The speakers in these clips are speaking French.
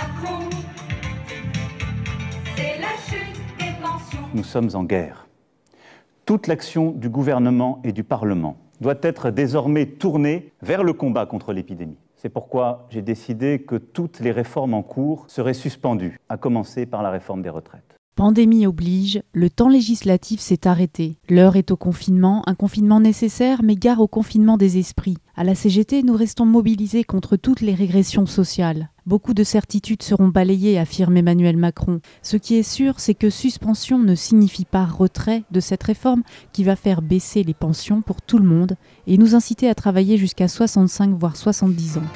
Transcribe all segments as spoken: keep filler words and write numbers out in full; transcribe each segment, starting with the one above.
Macron, c'est la chute des pensions. Nous sommes en guerre. Toute l'action du gouvernement et du Parlement doit être désormais tournée vers le combat contre l'épidémie. C'est pourquoi j'ai décidé que toutes les réformes en cours seraient suspendues, à commencer par la réforme des retraites. Pandémie oblige, le temps législatif s'est arrêté. L'heure est au confinement, un confinement nécessaire, mais gare au confinement des esprits. À la C G T, nous restons mobilisés contre toutes les régressions sociales. Beaucoup de certitudes seront balayées, affirme Emmanuel Macron. Ce qui est sûr, c'est que suspension ne signifie pas retrait de cette réforme qui va faire baisser les pensions pour tout le monde et nous inciter à travailler jusqu'à soixante-cinq voire soixante-dix ans.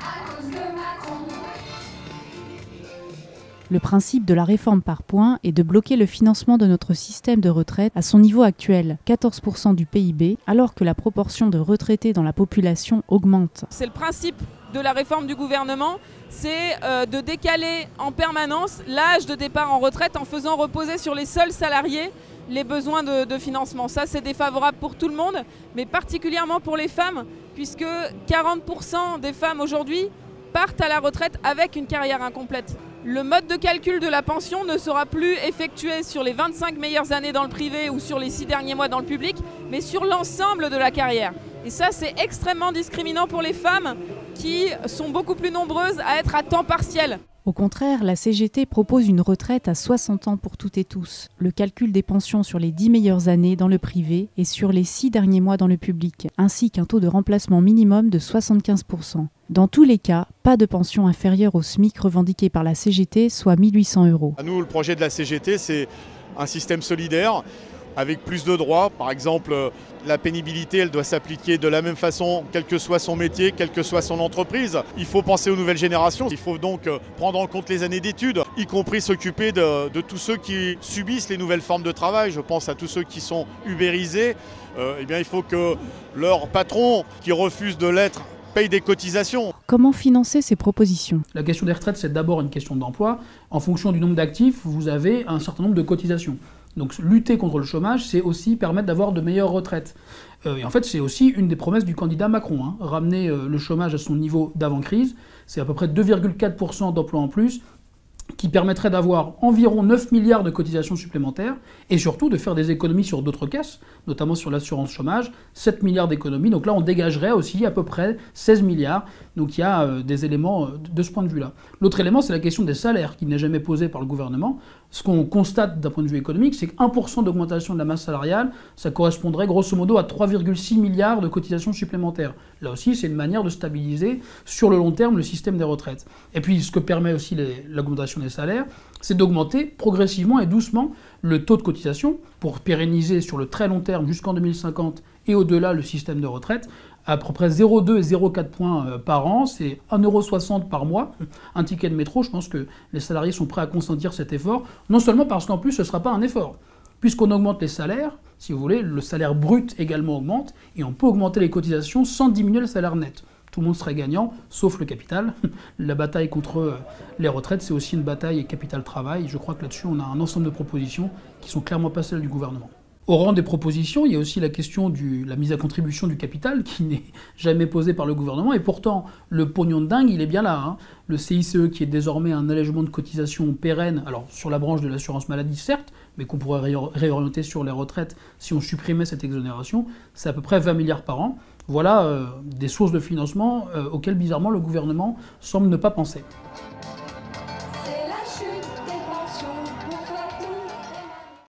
Le principe de la réforme par points est de bloquer le financement de notre système de retraite à son niveau actuel, quatorze pour cent du P I B, alors que la proportion de retraités dans la population augmente. C'est le principe de la réforme du gouvernement, c'est euh, de décaler en permanence l'âge de départ en retraite en faisant reposer sur les seuls salariés les besoins de, de financement. Ça, c'est défavorable pour tout le monde, mais particulièrement pour les femmes, puisque quarante pour cent des femmes aujourd'hui partent à la retraite avec une carrière incomplète. Le mode de calcul de la pension ne sera plus effectué sur les vingt-cinq meilleures années dans le privé ou sur les six derniers mois dans le public, mais sur l'ensemble de la carrière. Et ça, c'est extrêmement discriminant pour les femmes qui sont beaucoup plus nombreuses à être à temps partiel. Au contraire, la C G T propose une retraite à soixante ans pour toutes et tous, le calcul des pensions sur les dix meilleures années dans le privé et sur les six derniers mois dans le public, ainsi qu'un taux de remplacement minimum de soixante-quinze pour cent. Dans tous les cas, pas de pension inférieure au SMIC revendiqué par la C G T, soit mille huit cents euros. À nous, le projet de la C G T, c'est un système solidaire avec plus de droits. Par exemple, la pénibilité, elle doit s'appliquer de la même façon, quel que soit son métier, quelle que soit son entreprise. Il faut penser aux nouvelles générations. Il faut donc prendre en compte les années d'études, y compris s'occuper de, de tous ceux qui subissent les nouvelles formes de travail. Je pense à tous ceux qui sont ubérisés. Euh, eh bien, il faut que leur patron, qui refuse de l'être, paye des cotisations. Comment financer ces propositions ? La question des retraites, c'est d'abord une question d'emploi. En fonction du nombre d'actifs, vous avez un certain nombre de cotisations. Donc lutter contre le chômage, c'est aussi permettre d'avoir de meilleures retraites. Euh, et en fait, c'est aussi une des promesses du candidat Macron. Hein. Ramener euh, le chômage à son niveau d'avant-crise, c'est à peu près deux virgule quatre pour cent d'emplois en plus, qui permettrait d'avoir environ neuf milliards de cotisations supplémentaires et surtout de faire des économies sur d'autres caisses, notamment sur l'assurance chômage, sept milliards d'économies. Donc là, on dégagerait aussi à peu près seize milliards. Donc il y a euh, des éléments euh, de ce point de vue-là. L'autre élément, c'est la question des salaires qui n'est jamais posée par le gouvernement. Ce qu'on constate d'un point de vue économique, c'est qu'un pour cent d'augmentation de la masse salariale, ça correspondrait grosso modo à trois virgule six milliards de cotisations supplémentaires. Là aussi, c'est une manière de stabiliser sur le long terme le système des retraites. Et puis, ce que permet aussi l'augmentation des salaires, c'est d'augmenter progressivement et doucement le taux de cotisation pour pérenniser sur le très long terme jusqu'en deux mille cinquante et au-delà le système de retraite à peu près zéro virgule deux et zéro virgule quatre points par an, c'est un euro soixante par mois. Un ticket de métro, je pense que les salariés sont prêts à consentir cet effort, non seulement parce qu'en plus ce ne sera pas un effort. Puisqu'on augmente les salaires, si vous voulez, le salaire brut également augmente, et on peut augmenter les cotisations sans diminuer le salaire net. Tout le monde serait gagnant, sauf le capital. La bataille contre les retraites, c'est aussi une bataille capital-travail. Je crois que là-dessus, on a un ensemble de propositions qui sont clairement pas celles du gouvernement. Au rang des propositions, il y a aussi la question de la mise à contribution du capital, qui n'est jamais posée par le gouvernement, et pourtant, le pognon de dingue, il est bien là. Hein. Le C I C E, qui est désormais un allègement de cotisation pérenne, alors sur la branche de l'assurance maladie, certes, mais qu'on pourrait réorienter sur les retraites si on supprimait cette exonération, c'est à peu près vingt milliards par an. Voilà euh, des sources de financement euh, auxquelles, bizarrement, le gouvernement semble ne pas penser. C'est la chute des pensions.